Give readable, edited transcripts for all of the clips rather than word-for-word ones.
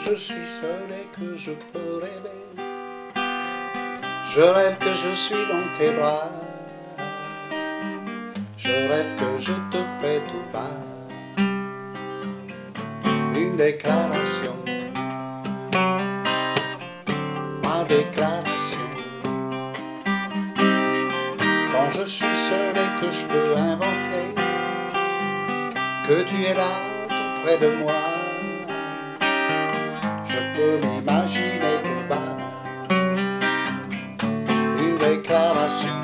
je suis seul et que je peux rêver. Je rêve que je suis dans tes bras. Je rêve que je te fais tout bas une déclaration, ma déclaration. Quand je suis seul et que je peux inventer que tu es là tout près de moi, je peux m'imaginer tout bas une déclaration,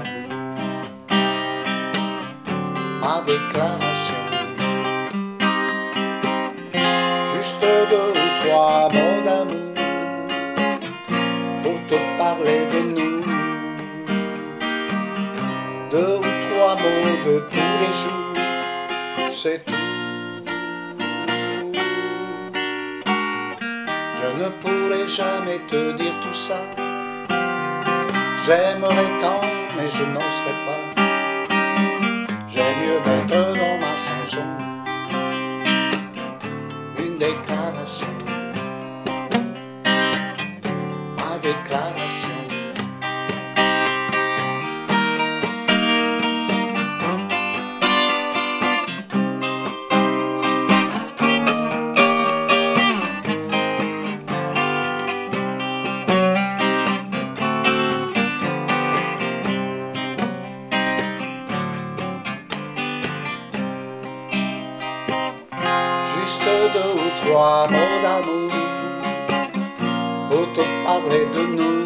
ma déclaration. Juste deux ou trois mots d'amour pour te parler de nous. Deux ou trois mots de tous les jours, c'est tout. Je ne pourrai jamais te dire tout ça. J'aimerais tant, mais je n'oserais pas. J'aime mieux mettre dans ma chanson une déclaration, ma déclaration. Juste deux ou trois mots d'amour pour te parler de nous.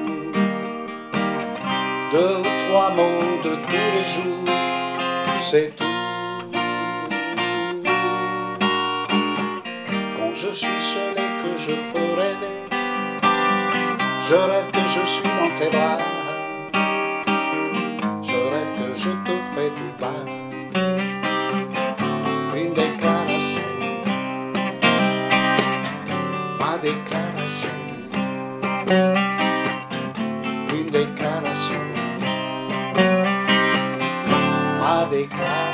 Deux ou trois mots de tous les jours, c'est tout. Quand je suis seul et que je peux rêver, je rêve que je suis dans tes bras. Je rêve que je te fais tout bas une déclaration, ma déclaration, une déclaration, ma déclaration.